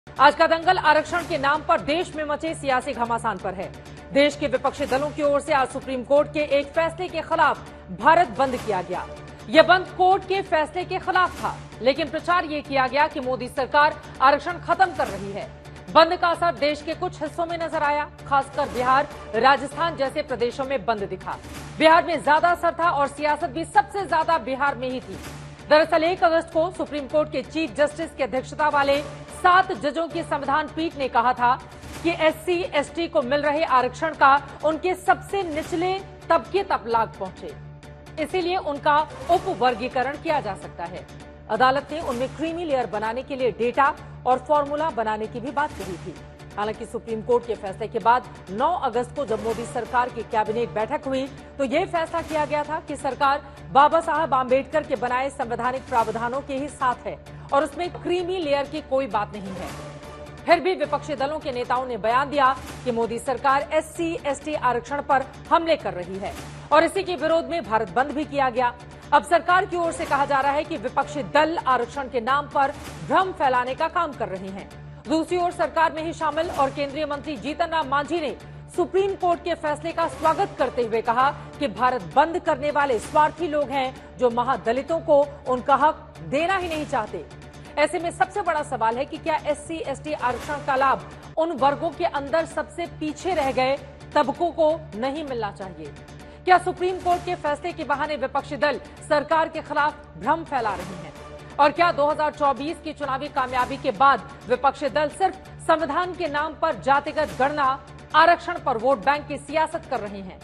आज का दंगल आरक्षण के नाम पर देश में मचे सियासी घमासान पर है। देश के विपक्षी दलों की ओर से आज सुप्रीम कोर्ट के एक फैसले के खिलाफ भारत बंद किया गया। यह बंद कोर्ट के फैसले के खिलाफ था, लेकिन प्रचार ये किया गया कि मोदी सरकार आरक्षण खत्म कर रही है। बंद का असर देश के कुछ हिस्सों में नजर आया, खासकर बिहार, राजस्थान जैसे प्रदेशों में बंद दिखा। बिहार में ज्यादा असर था और सियासत भी सबसे ज्यादा बिहार में ही थी। दरअसल 1 अगस्त को सुप्रीम कोर्ट के चीफ जस्टिस की अध्यक्षता वाले 7 जजों की संविधान पीठ ने कहा था कि SC/ST को मिल रहे आरक्षण का उनके सबसे निचले तबके तक लाभ पहुंचे, इसीलिए उनका उपवर्गीकरण किया जा सकता है। अदालत ने उनमें क्रीमी लेयर बनाने के लिए डेटा और फॉर्मूला बनाने की भी बात कही थी। हालांकि सुप्रीम कोर्ट के फैसले के बाद 9 अगस्त को जब मोदी सरकार की कैबिनेट बैठक हुई तो यह फैसला किया गया था कि सरकार बाबा साहब आंबेडकर के बनाए संवैधानिक प्रावधानों के ही साथ है और उसमें क्रीमी लेयर की कोई बात नहीं है। फिर भी विपक्षी दलों के नेताओं ने बयान दिया कि मोदी सरकार SC/ST आरक्षण पर हमले कर रही है और इसी के विरोध में भारत बंद भी किया गया। अब सरकार की ओर से कहा जा रहा है कि विपक्षी दल आरक्षण के नाम पर भ्रम फैलाने का काम कर रहे हैं। दूसरी ओर सरकार में ही शामिल और केंद्रीय मंत्री जीतन राम मांझी ने सुप्रीम कोर्ट के फैसले का स्वागत करते हुए कहा कि भारत बंद करने वाले स्वार्थी लोग हैं जो महादलितों को उनका हक देना ही नहीं चाहते। ऐसे में सबसे बड़ा सवाल है कि क्या SC/ST आरक्षण का लाभ उन वर्गों के अंदर सबसे पीछे रह गए तबकों को नहीं मिलना चाहिए? क्या सुप्रीम कोर्ट के फैसले के बहाने विपक्षी दल सरकार के खिलाफ भ्रम फैला रहे हैं? और क्या 2024 की चुनावी कामयाबी के बाद विपक्षी दल सिर्फ संविधान के नाम पर जातिगत गणना, आरक्षण पर वोट बैंक की सियासत कर रहे हैं?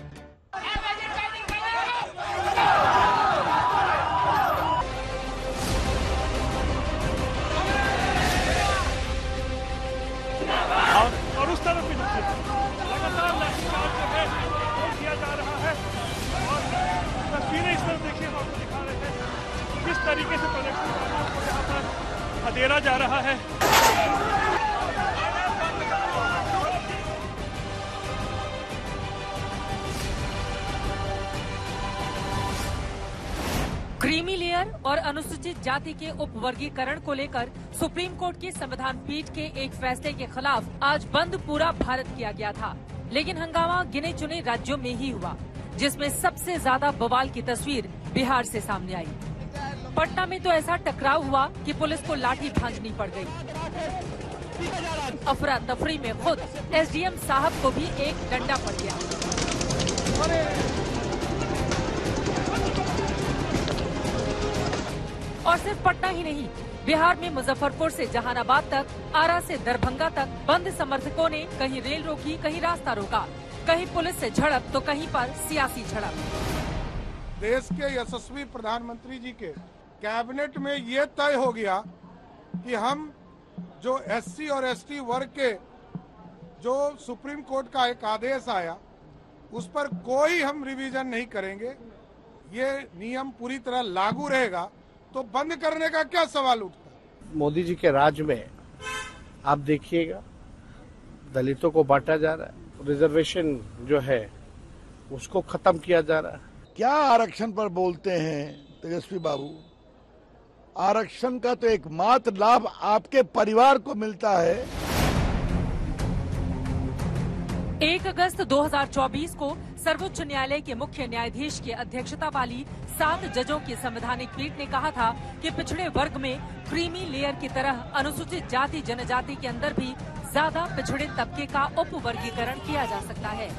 और उस तरफ भी लगातार लाठीचार्ज जो है वो किया जा रहा है और तस्वीरें इस तरफ देखिए हम आपको दिखा रहे हैं किस तरीके से प्रदर्शनकारियों को यहाँ पर खदेड़ा जा रहा है। क्रीमी लेयर और अनुसूचित जाति के उपवर्गीकरण को लेकर सुप्रीम कोर्ट की संविधान पीठ के एक फैसले के खिलाफ आज बंद पूरा भारत किया गया था, लेकिन हंगामा गिने चुने राज्यों में ही हुआ, जिसमें सबसे ज्यादा बवाल की तस्वीर बिहार से सामने आई। पटना में तो ऐसा टकराव हुआ कि पुलिस को लाठी भांजनी पड़ गई। अफरा तफरी में खुद SDM साहब को भी एक डंडा पड़ गया। और सिर्फ पटना ही नहीं, बिहार में मुजफ्फरपुर से जहानाबाद तक, आरा से दरभंगा तक बंद समर्थकों ने कहीं रेल रोकी, कहीं रास्ता रोका, कहीं पुलिस से झड़प तो कहीं पर सियासी झड़प। देश के यशस्वी प्रधानमंत्री जी के कैबिनेट में ये तय हो गया कि हम जो SC और ST वर्ग के जो सुप्रीम कोर्ट का एक आदेश आया उस पर कोई हम रिवीजन नहीं करेंगे, ये नियम पूरी तरह लागू रहेगा, तो बंद करने का क्या सवाल उठता है? मोदी जी के राज में आप देखिएगा दलितों को बांटा जा रहा है, रिजर्वेशन जो है उसको खत्म किया जा रहा है। क्या आरक्षण पर बोलते हैं तेजस्वी बाबू? आरक्षण का तो एकमात्र लाभ आपके परिवार को मिलता है। 1 अगस्त 2024 को सर्वोच्च न्यायालय के मुख्य न्यायाधीश की अध्यक्षता वाली 7 जजों की संवैधानिक पीठ ने कहा था कि पिछड़े वर्ग में क्रीमी लेयर की तरह अनुसूचित जाति जनजाति के अंदर भी ज्यादा पिछड़े तबके का उपवर्गीकरण किया जा सकता है,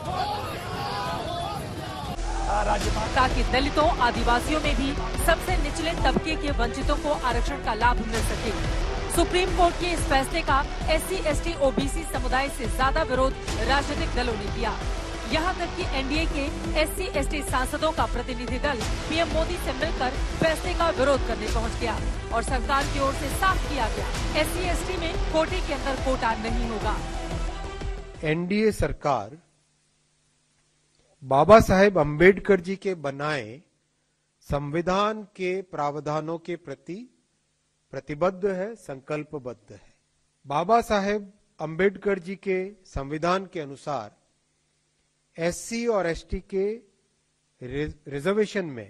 ताकि दलितों, आदिवासियों में भी सबसे निचले तबके के वंचितों को आरक्षण का लाभ मिल सके। सुप्रीम कोर्ट के इस फैसले का SC/ST OBC समुदाय से ज्यादा विरोध राजनीतिक दलों ने किया। यहाँ तक कि NDA के SC/ST सांसदों का प्रतिनिधि दल PM मोदी से मिलकर फैसले का विरोध करने पहुँच गया और सरकार की ओर से साफ किया गया SC/ST में कोटे के अंदर कोटा नहीं होगा। NDA सरकार बाबा साहेब अम्बेडकर जी के बनाए संविधान के प्रावधानों के प्रति प्रतिबद्ध है, संकल्पबद्ध है। बाबा साहेब अम्बेडकर जी के संविधान के अनुसार SC और ST के रिजर्वेशन में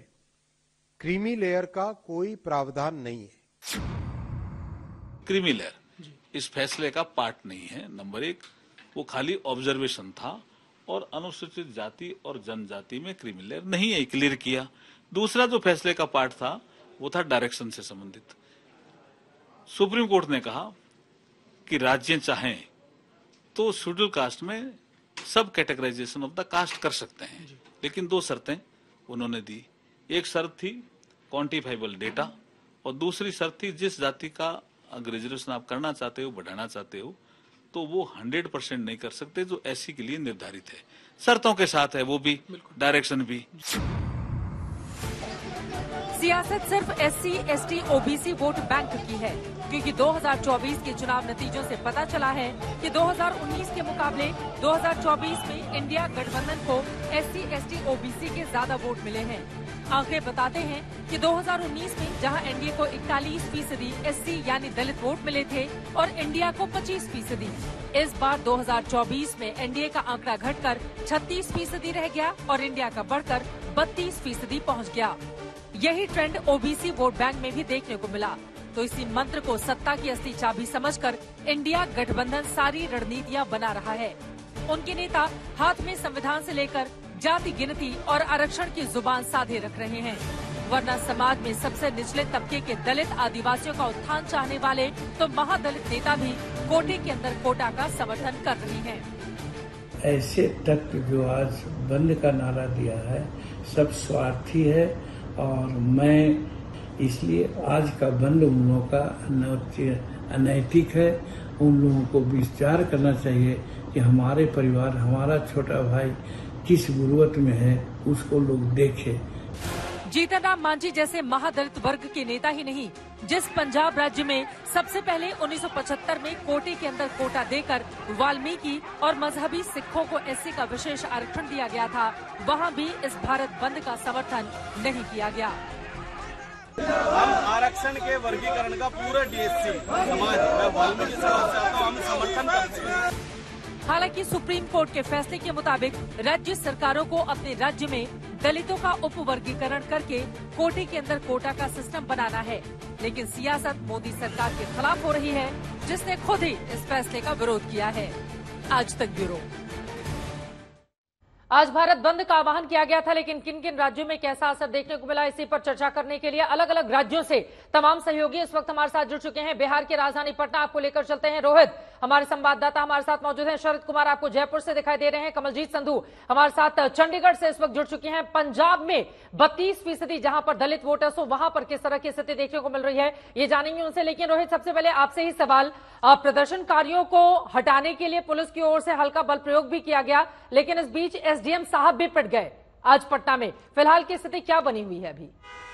क्रीमी लेयर का कोई प्रावधान नहीं है। क्रीमी लेयर इस फैसले का पार्ट नहीं है। नंबर एक, वो खाली ऑब्जर्वेशन था और अनुसूचित जाति और जनजाति में क्रीमी लेयर नहीं है, क्लियर किया। दूसरा जो फैसले का पार्ट था वो था डायरेक्शन से संबंधित। सुप्रीम कोर्ट ने कहा कि राज्य चाहें तो शेड्यूल कास्ट में सब कैटेगराइजेशन ऑफ द कास्ट कर सकते हैं, लेकिन 2 शर्तें उन्होंने दी। एक शर्त थी क्वांटिफाइबल डेटा और दूसरी शर्त थी जिस जाति का ग्रेजुएशन आप करना चाहते हो, बढ़ाना चाहते हो, तो वो 100% नहीं कर सकते जो एससी के लिए निर्धारित है। शर्तों के साथ है वो भी, डायरेक्शन भी। सियासत सिर्फ SC, ST, OBC vote bank की है, क्योंकि 2024 के चुनाव नतीजों से पता चला है कि 2019 के मुकाबले 2024 में इंडिया गठबंधन को एससी, एसटी, ओबीसी के ज्यादा वोट मिले हैं। आंकड़े बताते हैं कि 2019 में जहां एनडीए को 41% एससी यानी दलित वोट मिले थे और इंडिया को 25%, इस बार 2024 में एनडीए का आंकड़ा घटकर 36% रह गया और इंडिया का बढ़कर 32% पहुंच गया। यही ट्रेंड ओबीसी वोट बैंक में भी देखने को मिला। तो इसी मंत्र को सत्ता की असली चाबी समझकर इंडिया गठबंधन सारी रणनीतियां बना रहा है। उनके नेता हाथ में संविधान से लेकर जाति गिनती और आरक्षण की जुबान साधे रख रहे हैं, वरना समाज में सबसे निचले तबके के दलित आदिवासियों का उत्थान चाहने वाले तो महादलित नेता भी कोटे के अंदर कोटा का समर्थन कर रही हैं। ऐसे तत्व जो आज बंद का नारा दिया है सब स्वार्थी है और मैं इसलिए आज का बंद उन लोगों का अनैतिक है। उन लोगों को विचार करना चाहिए कि हमारे परिवार, हमारा छोटा भाई किस गुर्बत में है, उसको लोग देखें। जीतन राम मांझी जैसे महादलित वर्ग के नेता ही नहीं, जिस पंजाब राज्य में सबसे पहले 1975 में कोटे के अंदर कोटा देकर वाल्मीकि और मजहबी सिखों को एससी का विशेष आरक्षण दिया गया था, वहां भी इस भारत बंद का समर्थन नहीं किया गया। हम आरक्षण के वर्गीकरण का पूरा डीएससी समाज में वाल्मीकि समाज से आता हम समर्थन करते हैं। हालांकि सुप्रीम कोर्ट के फैसले के मुताबिक राज्य सरकारों को अपने राज्य में दलितों का उप वर्गीकरण करके कोटे के अंदर कोटा का सिस्टम बनाना है, लेकिन सियासत मोदी सरकार के खिलाफ हो रही है, जिसने खुद ही इस फैसले का विरोध किया है। आज तक ब्यूरो। आज भारत बंद का आह्वान किया गया था, लेकिन किन किन राज्यों में कैसा असर देखने को मिला, इसी पर चर्चा करने के लिए अलग अलग राज्यों से तमाम सहयोगी इस वक्त हमारे साथ जुड़ चुके हैं। बिहार की राजधानी पटना आपको लेकर चलते हैं। रोहित हमारे संवाददाता हमारे साथ मौजूद हैं। शरद कुमार आपको जयपुर से दिखाई दे रहे हैं। कमलजीत संधू हमारे साथ चंडीगढ़ से इस वक्त जुड़ चुके हैं। पंजाब में 32% जहां पर दलित वोटर्स हो, वहां पर किस तरह की स्थिति देखने को मिल रही है, ये जानेंगे उनसे। लेकिन रोहित, सबसे पहले आपसे ही सवाल, प्रदर्शनकारियों को हटाने के लिए पुलिस की ओर से हल्का बल प्रयोग भी किया गया, लेकिन इस बीच एसडीएम साहब भी पिट गए आज पटना में। फिलहाल की स्थिति क्या बनी हुई है अभी?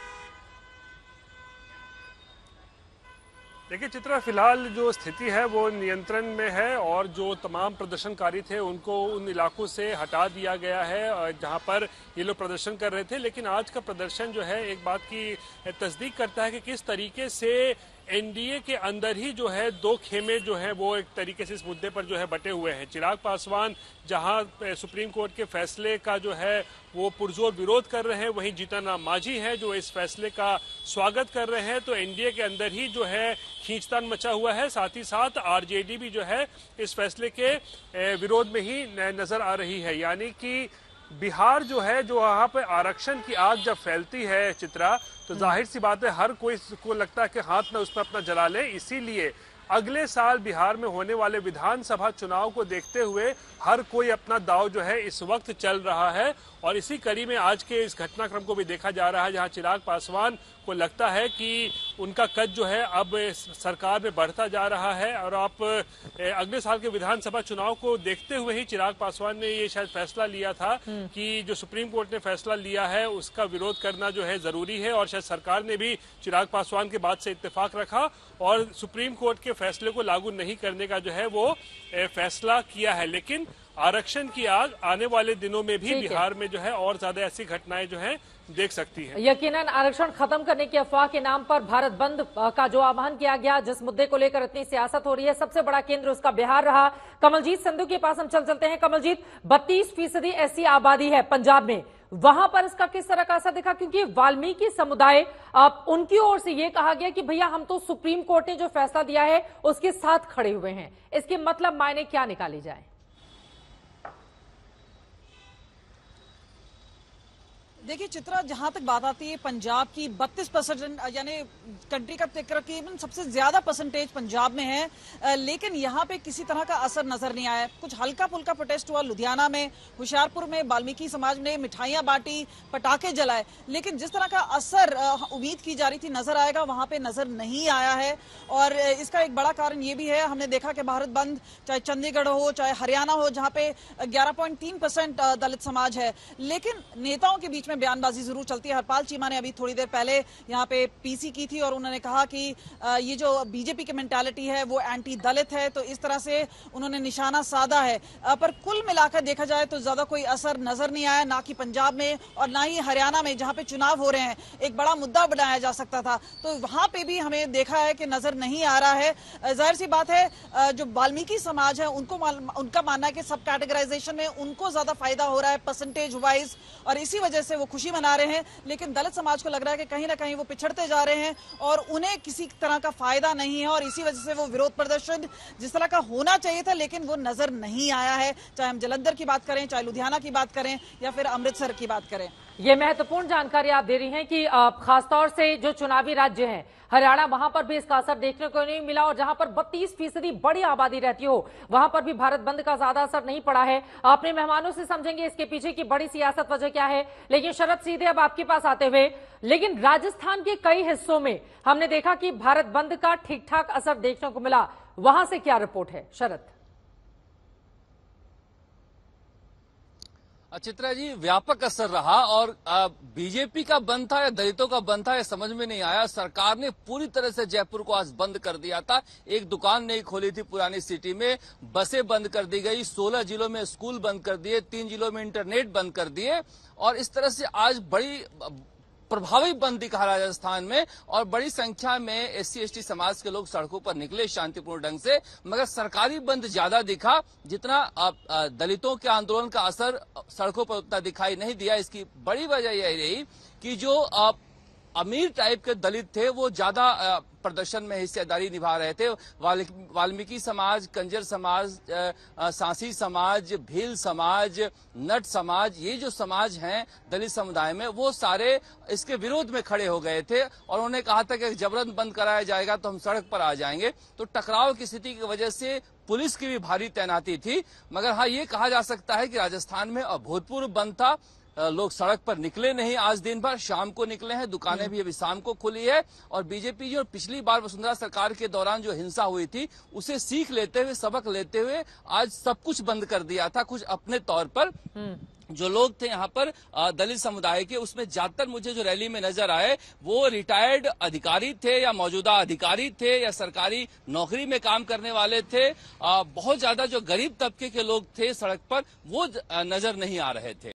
देखिए चित्रा, फिलहाल जो स्थिति है वो नियंत्रण में है और जो तमाम प्रदर्शनकारी थे उनको उन इलाकों से हटा दिया गया है जहां पर ये लोग प्रदर्शन कर रहे थे। लेकिन आज का प्रदर्शन जो है एक बात की तस्दीक करता है कि किस तरीके से एनडीए के अंदर ही जो है दो खेमे जो है वो एक तरीके से इस मुद्दे पर जो है बटे हुए हैं। चिराग पासवान जहां सुप्रीम कोर्ट के फैसले का जो है वो पुरजोर विरोध कर रहे हैं, वहीं जीतन राम मांझी हैं जो इस फैसले का स्वागत कर रहे हैं। तो एनडीए के अंदर ही जो है खींचतान मचा हुआ है। साथ ही साथ आरजेडी भी जो है इस फैसले के विरोध में ही नजर आ रही है। यानी कि बिहार जो है, जो वहां पे आरक्षण की आग जब फैलती है चित्रा, तो जाहिर सी बात है हर कोई को लगता है कि हाथ में उसमें अपना जला ले। इसीलिए अगले साल बिहार में होने वाले विधानसभा चुनाव को देखते हुए हर कोई अपना दांव जो है इस वक्त चल रहा है। और इसी कड़ी में आज के इस घटनाक्रम को भी देखा जा रहा है, जहां चिराग पासवान को लगता है कि उनका कद जो है अब सरकार में बढ़ता जा रहा है। और आप अगले साल के विधानसभा चुनाव को देखते हुए ही चिराग पासवान ने ये शायद फैसला लिया था कि जो सुप्रीम कोर्ट ने फैसला लिया है उसका विरोध करना जो है जरूरी है। और शायद सरकार ने भी चिराग पासवान के बात से इत्तेफाक रखा और सुप्रीम कोर्ट के फैसले को लागू नहीं करने का जो है वो फैसला किया है। लेकिन आरक्षण की आग आने वाले दिनों में भी बिहार में जो है और ज्यादा ऐसी घटनाएं जो है देख सकती हैं। यकीनन आरक्षण खत्म करने की अफवाह के नाम पर भारत बंद का जो आह्वान किया गया, जिस मुद्दे को लेकर इतनी सियासत हो रही है, सबसे बड़ा केंद्र उसका बिहार रहा। कमलजीत संधू के पास हम चलते हैं। कमलजीत, 32% ऐसी आबादी है पंजाब में, वहां पर इसका किस तरह का असर दिखा? क्योंकि वाल्मीकि समुदाय उनकी ओर से यह कहा गया कि भैया हम तो सुप्रीम कोर्ट ने जो फैसला दिया है उसके साथ खड़े हुए हैं। इसके मतलब मायने क्या निकाले जाए? देखिए चित्रा, जहां तक बात आती है पंजाब की 32% यानी कंट्री का तकरीबन सबसे ज्यादा परसेंटेज पंजाब में है, लेकिन यहां पे किसी तरह का असर नजर नहीं आया। कुछ हल्का फुल्का प्रोटेस्ट हुआ लुधियाना में, होशियारपुर में वाल्मीकि समाज ने मिठाइयां बांटी, पटाखे जलाए, लेकिन जिस तरह का असर उम्मीद की जा रही थी नजर आएगा वहां पे नजर नहीं आया है। और इसका एक बड़ा कारण ये भी है, हमने देखा कि भारत बंद चाहे चंडीगढ़ हो चाहे हरियाणा हो, जहां पे 11.3% दलित समाज है, लेकिन नेताओं के बीच में बयानबाजी जरूर चलती है। हरपाल चीमा ने अभी थोड़ी देर पहले यहाँ पे पीसी की थी और उन्होंने कहा कि ये जो बीजेपी की मेंटालिटी है वो एंटी दलित है, तो इस तरह से उन्होंने निशाना साधा है। पर कुल मिलाकर देखा जाए तो ज्यादा कोई असर नजर नहीं आया, ना कि पंजाब में और ना ही हरियाणा में जहां पे चुनाव हो रहे हैं, एक बड़ा मुद्दा बनाया जा सकता था, तो वहां पे भी हमें देखा है कि नजर नहीं आ रहा है। जाहिर सी बात है जो वाल्मीकि समाज है उनका मानना है कि सब कैटेगराइजेशन में उनको ज्यादा फायदा हो रहा है परसेंटेज वाइज, और इसी वजह से वो खुशी मना रहे हैं। लेकिन दलित समाज को लग रहा है कि कहीं ना कहीं वो पिछड़ते जा रहे हैं और उन्हें किसी तरह का फायदा नहीं है, और इसी वजह से वो विरोध प्रदर्शन जिस तरह का होना चाहिए था लेकिन वो नजर नहीं आया है, चाहे हम जलंधर की बात करें, चाहे लुधियाना की बात करें या फिर अमृतसर की बात करें। ये महत्वपूर्ण जानकारी आप दे रही हैं कि खासतौर से जो चुनावी राज्य हैं हरियाणा, वहां पर भी इसका असर देखने को नहीं मिला, और जहां पर 32% बड़ी आबादी रहती हो वहां पर भी भारत बंद का ज्यादा असर नहीं पड़ा है। अपने मेहमानों से समझेंगे इसके पीछे की बड़ी सियासत वजह क्या है, लेकिन शरद सीधे अब आपके पास आते हुए, लेकिन राजस्थान के कई हिस्सों में हमने देखा कि भारत बंद का ठीक ठाक असर देखने को मिला, वहां से क्या रिपोर्ट है शरद? चित्रा जी, व्यापक असर रहा, और बीजेपी का बंद था या दलितों का बंद था ये समझ में नहीं आया। सरकार ने पूरी तरह से जयपुर को आज बंद कर दिया था। एक दुकान नहीं खोली थी पुरानी सिटी में, बसें बंद कर दी गई, 16 जिलों में स्कूल बंद कर दिए, 3 जिलों में इंटरनेट बंद कर दिए, और इस तरह से आज बड़ी प्रभावी बंद दिखा राजस्थान में, और बड़ी संख्या में SC/ST समाज के लोग सड़कों पर निकले शांतिपूर्ण ढंग से, मगर सरकारी बंद ज्यादा दिखा, जितना दलितों के आंदोलन का असर सड़कों पर उतना दिखाई नहीं दिया। इसकी बड़ी वजह यही रही कि जो अमीर टाइप के दलित थे वो ज्यादा प्रदर्शन में हिस्सेदारी निभा रहे थे। वाल्मीकि समाज, कंजर समाज, सांसी समाज, भील समाज, नट समाज, ये जो समाज हैं दलित समुदाय में, वो सारे इसके विरोध में खड़े हो गए थे, और उन्होंने कहा था कि जबरन बंद कराया जाएगा तो हम सड़क पर आ जाएंगे। तो टकराव की स्थिति की वजह से पुलिस की भी भारी तैनाती थी, मगर हाँ ये कहा जा सकता है कि राजस्थान में अभूतपूर्व बंद था। लोग सड़क पर निकले नहीं आज दिन भर, शाम को निकले हैं, दुकानें भी अभी शाम को खुली है, और बीजेपी जो पिछली बार वसुंधरा सरकार के दौरान जो हिंसा हुई थी उसे सीख लेते हुए, सबक लेते हुए आज सब कुछ बंद कर दिया था। कुछ अपने तौर पर जो लोग थे यहाँ पर दलित समुदाय के, उसमें ज्यादातर मुझे जो रैली में नजर आए वो रिटायर्ड अधिकारी थे या मौजूदा अधिकारी थे या सरकारी नौकरी में काम करने वाले थे। बहुत ज्यादा जो गरीब तबके के लोग थे सड़क पर वो नजर नहीं आ रहे थे।